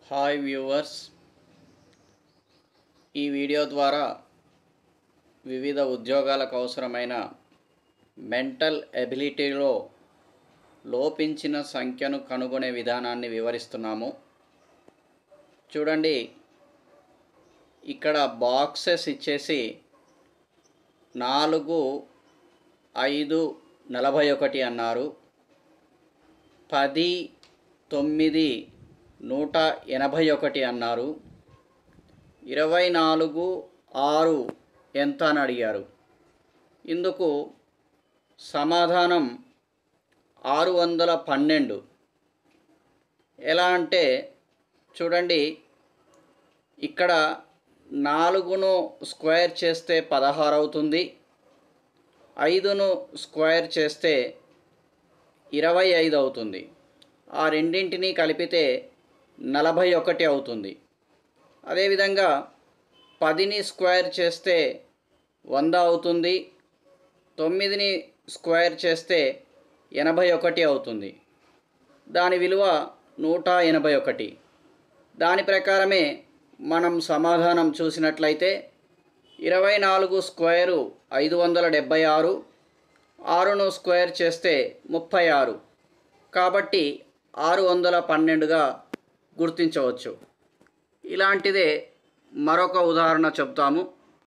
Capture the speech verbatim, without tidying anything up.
Hi viewers, ఈ video ద్వారా వివిధ ఉద్యోగాలకు అవసరమైన మెంటల్ ఎబిలిటీలో లోపించిన సంఖ్యను కనుగొనే విధానాన్ని వివరిస్తున్నాము. చూడండి, ఇక్కడ బాక్సెస్ ఇచ్చేసి నాలుగు ఐదు నలభై ఒకటి అన్నారు. పది తొమ్మిది నూట ఎనభై ఒకటి అన్నారు. ఇరవై నాలుగు ఆరు ఎంత అని అడిగారు. ఇందుకు సమాధానం ఆరు వందల పన్నెండు. ఎలా అంటే చూడండి, ఇక్కడ నాలుగును స్క్వేర్ చేస్తే పదహారు అవుతుంది, ఐదును స్క్వేర్ చేస్తే ఇరవై ఐదు అవుతుంది. ఆ రెండింటినీ కలిపితే నలభై ఒకటి అవుతుంది. అదేవిధంగా పదిని స్క్వేర్ చేస్తే వంద అవుతుంది, తొమ్మిదిని స్క్వేర్ చేస్తే ఎనభై ఒకటి అవుతుంది. దాని విలువ నూట ఎనభై ఒకటి. దాని ప్రకారమే మనం సమాధానం చూసినట్లయితే ఇరవై నాలుగు స్క్వేరు ఐదు వందల డెబ్భై ఆరు, ఆరును స్క్వేర్ చేస్తే ముప్పై ఆరు. కాబట్టి ఆరు వందల పన్నెండుగా గుర్తించవచ్చు. ఇలాంటిదే మరొక ఉదాహరణ చెప్తాము.